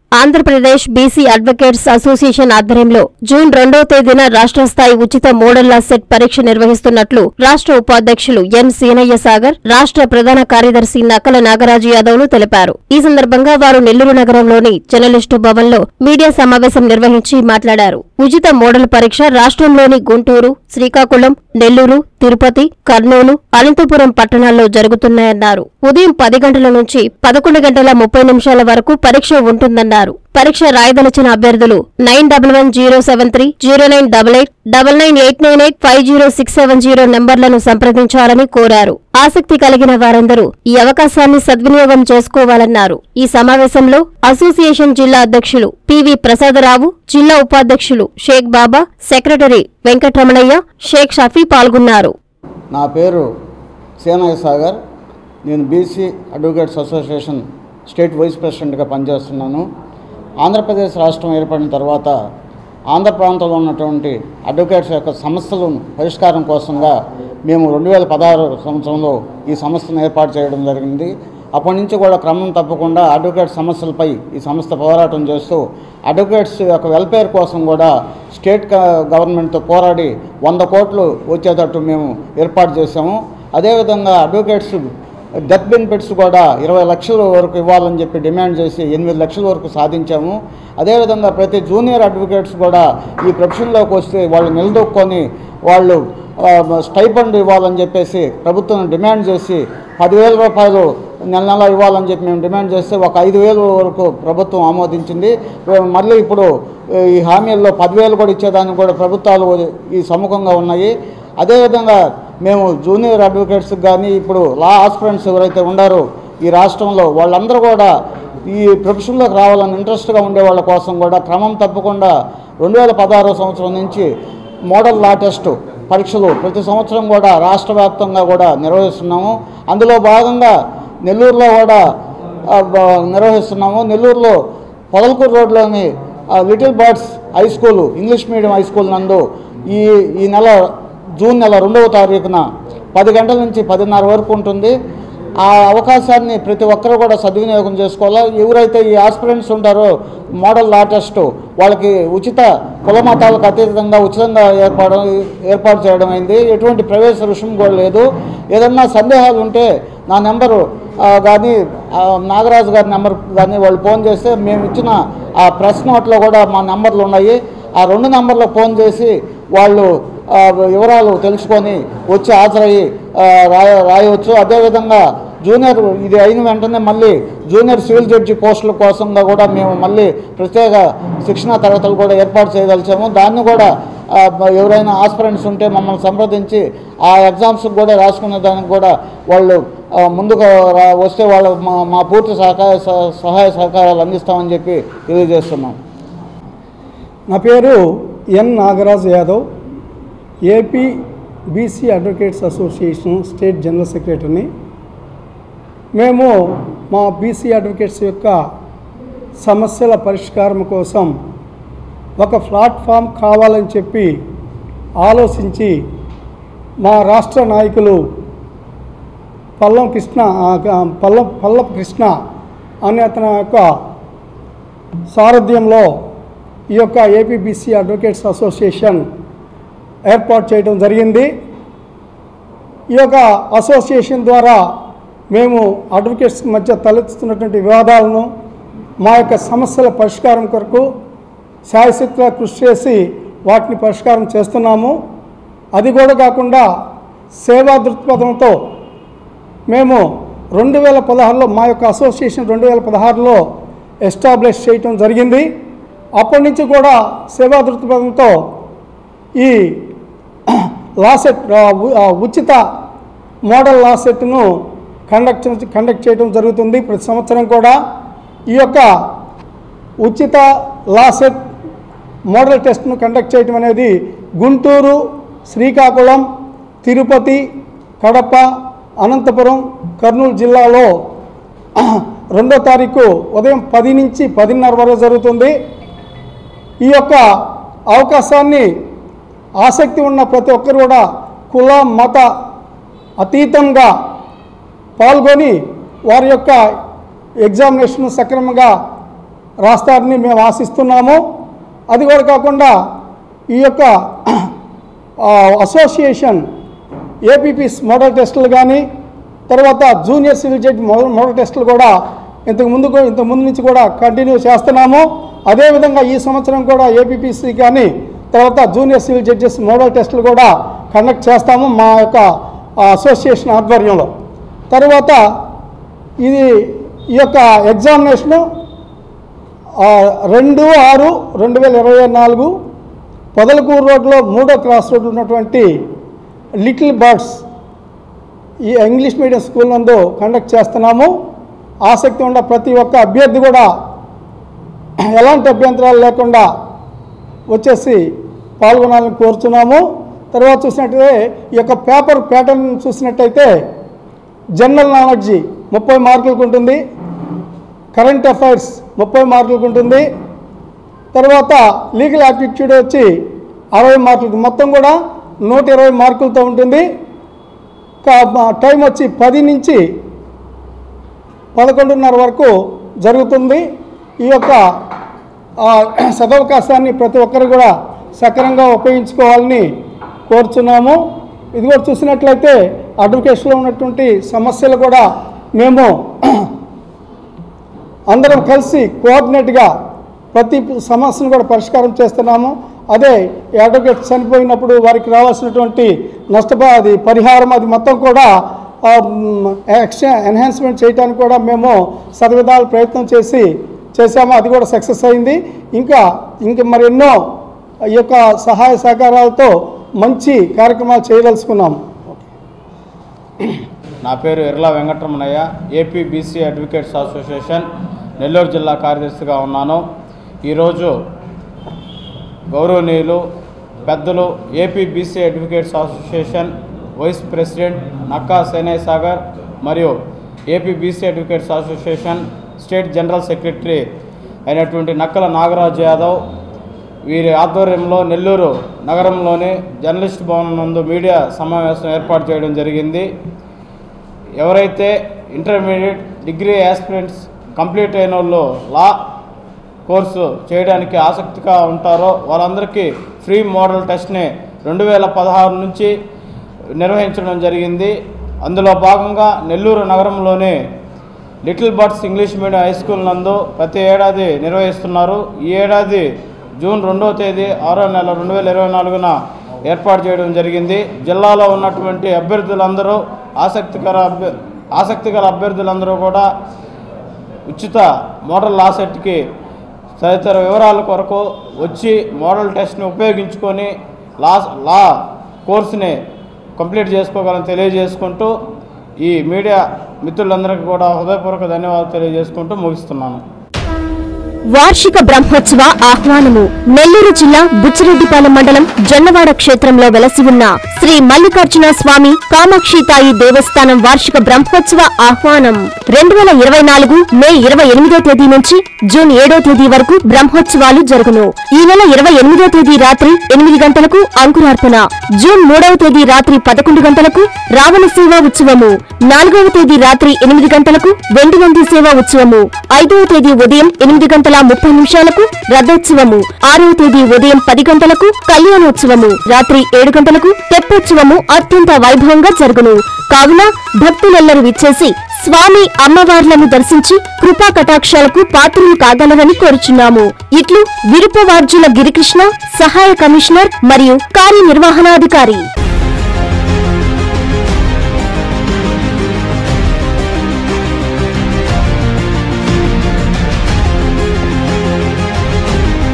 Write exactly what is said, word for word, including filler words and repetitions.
Andhra Pradesh BC advocates association ఆధ్వర్యంలో June రెండవ తేదీన రాష్ట్ర స్థాయి ఉచిత మోడల్ లా సెట్ పరీక్ష నిర్వహిస్తున్నట్లు రాష్ట్ర ఉపాధ్యక్షులు ఎన్ సీనయ్య సాగర్, రాష్ట్ర ప్రధాన కార్యదర్శి నక్కల నాగరాజు యాదవ్లు తెలిపారు. ఈ సందర్భంగా వారు నెల్లూరు నగరంలోని జర్నలిస్టు భవన్లో మీడియా సమావేశం నిర్వహించి మాట్లాడారు. ఉచిత మోడల్ పరీక్ష రాష్ట్రంలోని గుంటూరు, శ్రీకాకుళం, నెల్లూరు, తిరుపతి, కర్నూలు, అనంతపురం పట్టణాల్లో జరుగుతున్నాయన్నారు. ఉదయం పది గంటల నుంచి పదకొండు గంటల ముప్పై నిమిషాల వరకు పరీక్ష ఉంటుందన్నారు. పరీక్ష రాయదలిచిన అభ్యర్థులు nine double one zero seven three zero nine double eight double nine eight nine eight five zero six seven zero నెంబర్లను సంప్రదించాలని కోరారు. ఆసక్తి కలిగిన వారందరూ ఈ అవకాశాన్ని సద్వినియోగం చేసుకోవాలన్నారు. ఈ సమావేశంలో అసోసియేషన్ జిల్లా అధ్యక్షులు పివి ప్రసాదరావు, జిల్లా ఉపాధ్యక్షులు షేక్ బాబా, సెక్రటరీ వెంకటరమణయ్య, షేక్ షఫీ పాల్గొన్నారు. నా పేరు సీనయ్య సాగర్. నేను BC advocates association state vice ప్రెసిడెంట్గా పనిచేస్తున్నాను. ఆంధ్రప్రదేశ్ రాష్ట్రం ఏర్పడిన తర్వాత ఆంధ్ర ప్రాంతంలో ఉన్నటువంటి అడ్వకేట్స్ యొక్క సమస్యలను పరిష్కారం కోసంగా మేము రెండు వేల పదహారు సంవత్సరంలో ఈ సంస్థను ఏర్పాటు చేయడం జరిగింది. అప్పటి నుంచి కూడా క్రమం తప్పకుండా అడ్వకేట్ సమస్యలపై ఈ సంస్థ పోరాటం చేస్తూ అడ్వకేట్స్ యొక్క వెల్ఫేర్ కోసం కూడా స్టేట్ గవర్నమెంట్తో పోరాడి వంద కోట్లు వచ్చేటట్టు మేము ఏర్పాటు చేసాము. అదేవిధంగా అడ్వకేట్స్ డెత్ బెనిఫిట్స్ కూడా ఇరవై లక్షల వరకు ఇవ్వాలని చెప్పి డిమాండ్ చేసి ఎనిమిది లక్షల వరకు సాధించాము. అదేవిధంగా ప్రతి జూనియర్ అడ్వకేట్స్ కూడా ఈ ప్రొఫెషన్లోకి వస్తే వాళ్ళు నిలదొక్కొని వాళ్ళు స్టైఫండ్ ఇవ్వాలని చెప్పేసి ప్రభుత్వం డిమాండ్ చేసి పదివేల రూపాయలు నెల నెల ఇవ్వాలని చెప్పి మేము డిమాండ్ చేస్తే ఒక ఐదు వేల వరకు ప్రభుత్వం ఆమోదించింది. మళ్ళీ ఇప్పుడు ఈ హామీల్లో పదివేలు కూడా ఇచ్చేదానికి కూడా ప్రభుత్వాలు ఈ సముఖంగా ఉన్నాయి. అదేవిధంగా మేము జూనియర్ అడ్వకేట్స్కి కానీ ఇప్పుడు లా ఆస్పిరెంట్స్ ఎవరైతే ఉండారో ఈ రాష్ట్రంలో వాళ్ళందరూ కూడా ఈ ప్రొఫెషన్లోకి రావాలని ఇంట్రెస్ట్గా ఉండే వాళ్ళ కోసం కూడా క్రమం తప్పకుండా రెండు వేల పదహారో సంవత్సరం నుంచి మోడల్ లా టెస్ట్ పరీక్షలు ప్రతి సంవత్సరం కూడా రాష్ట్ర వ్యాప్తంగా కూడా నిర్వహిస్తున్నాము. అందులో భాగంగా నెల్లూరులో కూడా నిర్వహిస్తున్నాము. నెల్లూరులో పొదలకూరు రోడ్లోని little birds high school English medium high school నందు ఈ ఈ నెల జూన్ నెల రెండవ తారీఖున పది గంటల నుంచి పదిన్నర వరకు ఉంటుంది. ఆ అవకాశాన్ని ప్రతి ఒక్కరూ కూడా సద్వినియోగం చేసుకోవాలి. ఎవరైతే ఈ ఆస్పిరెంట్స్ ఉంటారో మోడల్ లా టెస్ట్ వాళ్ళకి ఉచిత కుల మతాలకు అతీతంగా ఉచితంగా ఏర్పాటు ఏర్పాటు చేయడం అయింది. ఎటువంటి ప్రవేశ రుసుము కూడా లేదు. ఏదన్నా సందేహాలు ఉంటే నా నెంబరు కానీ నాగరాజు గారి నెంబర్ కానీ వాళ్ళు ఫోన్ చేస్తే మేము ఇచ్చిన ఆ ప్రెస్ నోట్లో కూడా మా నెంబర్లు ఉన్నాయి. ఆ రెండు నెంబర్లకు ఫోన్ చేసి వాళ్ళు వివరాలు తెలుసుకొని వచ్చి హాజరయ్యి రాయ రాయవచ్చు. అదేవిధంగా జూనియర్ ఇది అయిన వెంటనే మళ్ళీ జూనియర్ సివిల్ జడ్జి పోస్టుల కోసంగా కూడా మేము మళ్ళీ ప్రత్యేక శిక్షణా తరగతులు కూడా ఏర్పాటు చేయదలిచాము. దాన్ని కూడా ఎవరైనా ఆస్పిరెంట్స్ ఉంటే మమ్మల్ని సంప్రదించి ఆ ఎగ్జామ్స్కి కూడా రాసుకునే దానికి కూడా వాళ్ళు ముందుకు వస్తే వాళ్ళు మా పూర్తి సహకార సహాయ సహకారాలు అందిస్తామని చెప్పి తెలియజేస్తున్నాం. నా పేరు N Nagaraju Yadav, AP BC advocates association state general సెక్రటరీని. మేము మా బీసీ అడ్వకేట్స్ యొక్క సమస్యల పరిష్కారం కోసం ఒక ప్లాట్ఫామ్ కావాలని చెప్పి ఆలోచించి మా రాష్ట్ర నాయకులు పల్లం కృష్ణ పల్లం పల్లపు కృష్ణ అనే అతని యొక్క సారథ్యంలో ఈ యొక్క ఏపీ బీసీ అడ్వకేట్స్ అసోసియేషన్ ఏర్పాటు చేయడం జరిగింది. ఈ యొక్క అసోసియేషన్ ద్వారా మేము అడ్వకేట్స్ మధ్య తలెత్తుతున్నటువంటి వివాదాలను మా యొక్క సమస్యల పరిష్కారం కొరకు శాయశక్తిగా కృషి చేసి వాటిని పరిష్కారం చేస్తున్నాము. అది కూడా కాకుండా సేవా దృక్పథంతో మేము రెండు వేల పదహారులో మా యొక్క అసోసియేషన్ రెండు వేల పదహారులో ఎస్టాబ్లిష్ చేయటం జరిగింది. అప్పటి నుంచి కూడా సేవా దృక్పథంతో ఈ లా సెట్ ఉచిత మోడల్ లా సెట్ను కండక్ట్ కండక్ట్ చేయడం జరుగుతుంది. ప్రతి సంవత్సరం కూడా ఈ యొక్క ఉచిత లా సెట్ మోడల్ టెస్ట్ను కండక్ట్ చేయడం అనేది గుంటూరు, శ్రీకాకుళం, తిరుపతి, కడప, అనంతపురం, కర్నూలు జిల్లాలో రెండో తారీఖు ఉదయం పది నుంచి పదిన్నర వరకు జరుగుతుంది. ఈ యొక్క అవకాశాన్ని ఆసక్తి ఉన్న ప్రతి ఒక్కరు కూడా కుల మత అతీతంగా పాల్గొని వారి యొక్క ఎగ్జామినేషన్ సక్రమంగా రాస్తారని మేము ఆశిస్తున్నాము. అది కూడా కాకుండా ఈ యొక్క అసోసియేషన్ ఏపీపీస్ మోడల్ టెస్టులు కానీ తర్వాత జూనియర్ సివిల్ జడ్జి మోడల్ టెస్టులు కూడా ఇంతకు ముందు ఇంతకు ముందు నుంచి కూడా కంటిన్యూ చేస్తున్నాము. అదేవిధంగా ఈ సంవత్సరం కూడా ఏపీపీసీ కానీ తర్వాత జూనియర్ సివిల్ జడ్జెస్ మోడల్ టెస్టులు కూడా కండక్ట్ చేస్తాము మా యొక్క అసోసియేషన్ ఆధ్వర్యంలో. తర్వాత ఇది ఈ యొక్క ఎగ్జామినేషను రెండు ఆరు రెండు వేల ఇరవై నాలుగు పొదలకూరు రోడ్లో మూడో క్రాస్ రోడ్లో ఉన్నటువంటి లిటిల్ బర్డ్స్ ఈ ఇంగ్లీష్ మీడియం స్కూల్ నందు కండక్ట్ చేస్తున్నాము. ఆసక్తి ఉన్న ప్రతి ఒక్క అభ్యర్థి కూడా ఎలాంటి అభ్యంతరాలు లేకుండా వచ్చేసి పాల్గొనాలని కోరుతున్నాము. తర్వాత చూసినట్టయితే ఈ యొక్క పేపర్ ప్యాటర్న్ చూసినట్టయితే జనరల్ నాలెడ్జి ముప్పై మార్కులకు ఉంటుంది, కరెంట్ అఫైర్స్ ముప్పై మార్కులకు ఉంటుంది, తర్వాత లీగల్ యాప్టిట్యూడ్ వచ్చి అరవై మార్కులకు, మొత్తం కూడా నూట ఇరవై మార్కులతో ఉంటుంది. టైం వచ్చి పది నుంచి పదకొండున్నర వరకు జరుగుతుంది. ఈ యొక్క సదవకాశాన్ని ప్రతి ఒక్కరు కూడా సక్రమంగా ఉపయోగించుకోవాలని కోరుచున్నాము. ఇది కూడా చూసినట్లయితే అడ్వకేట్స్లో ఉన్నటువంటి సమస్యలు కూడా మేము అందరం కలిసి కోఆర్డినేట్గా ప్రతి సమస్యను కూడా పరిష్కారం చేస్తున్నాము. అదే అడ్వకేట్ చనిపోయినప్పుడు వారికి రావాల్సినటువంటి నష్టప అది పరిహారం అది మొత్తం కూడా ఎక్స్ట్రా ఎన్హాన్స్మెంట్ చేయడానికి కూడా మేము సర్వవిధాల ప్రయత్నం చేసి చేశాము. అది కూడా సక్సెస్ అయింది. ఇంకా ఇంక మరెన్నో ఈ యొక్క సహాయ సహకారాలతో మంచి కార్యక్రమాలు చేయదలుచుకున్నాము. నా పేరు Erla Venkataramanayya, AP BC advocates association Nellore జిల్లా కార్యదర్శిగా ఉన్నాను. ఈరోజు గౌరవనీయులు పెద్దలు AP BC advocates association vice president Nakka Senayya Sagar మరియు AP BC advocates association state general secretary అయినటువంటి నక్కల నాగరాజు యాదవ్ వీరి ఆధ్వర్యంలో నెల్లూరు నగరంలోని జర్నలిస్ట్ భవనం నందు మీడియా సమావేశం ఏర్పాటు చేయడం జరిగింది. ఎవరైతే ఇంటర్మీడియట్ డిగ్రీ యాస్పిరెంట్స్ కంప్లీట్ అయిన వాళ్ళు లా కోర్సు చేయడానికి ఆసక్తిగా ఉంటారో వాళ్ళందరికీ ఫ్రీ మోడల్ టెస్ట్ని రెండు వేల పదహారు నుంచి నిర్వహించడం జరిగింది. అందులో భాగంగా నెల్లూరు నగరంలోని little birds English medium high school నందు ప్రతి ఏడాది నిర్వహిస్తున్నారు. ఈ ఏడాది జూన్ రెండవ తేదీ ఆరో నెల రెండు వేల ఇరవై నాలుగున ఏర్పాటు చేయడం జరిగింది. జిల్లాలో ఉన్నటువంటి అభ్యర్థులందరూ ఆసక్తికర అభ్య ఆసక్తి గల అభ్యర్థులందరూ కూడా ఉచిత మోడల్ లా సెట్కి తదితర వివరాల కొరకు వచ్చి మోడల్ టెస్ట్ని ఉపయోగించుకొని లా లా కోర్సుని కంప్లీట్ చేసుకోగలని తెలియజేసుకుంటూ ఈ మీడియా మిత్రులందరికీ కూడా హృదయపూర్వక ధన్యవాదాలు తెలియజేసుకుంటూ ముగిస్తున్నాను. వార్షిక బ్రహ్మోత్సవ ఆహ్వానము. నెల్లూరు జిల్లా బుచ్చిరెడ్డిపాలెం మండలం జొన్నవాడ క్షేత్రంలో వెలసి ఉన్న శ్రీ మల్లికార్జున స్వామి కామాక్షితాయి దేవస్థానం వార్షిక బ్రహ్మోత్సవ ఆహ్వానం రెండు వేల ఇరవై నాలుగు మే ఇరవై ఎనిమిదో తేదీ నుంచి జూన్ ఏడో తేదీ వరకు బ్రహ్మోత్సవాలు జరుగును. ఈ నెల ఇరవై ఎనిమిదో తేదీ రాత్రి ఎనిమిది గంటలకు అంకురార్పణ, జూన్ మూడవ తేదీ రాత్రి పదకొండు గంటలకు రావణ సేవా ఉత్సవము, నాలుగవ తేదీ రాత్రి ఎనిమిది గంటలకు వెండి నంది సేవా ఉత్సవము, ఐదవ తేదీ ఉదయం ఎనిమిది గంటల ముప్పై నిమిషాలకు రథోత్సవము, ఆరవ తేదీ ఉదయం పది గంటలకు కళ్యాణోత్సవము, రాత్రి ఏడు గంటలకు తెప్పోత్సవము అత్యంత వైభవంగా జరుగును. కావున భక్తులెల్లరూ విచ్చేసి స్వామి అమ్మవార్లను దర్శించి కృపా కటాక్షాలకు పాత్రలు కాగలరని కోరుచున్నాము. ఇట్లు విరుపవార్జుల గిరికృష్ణ, సహాయ కమిషనర్ మరియు కార్యనిర్వహణాధికారి.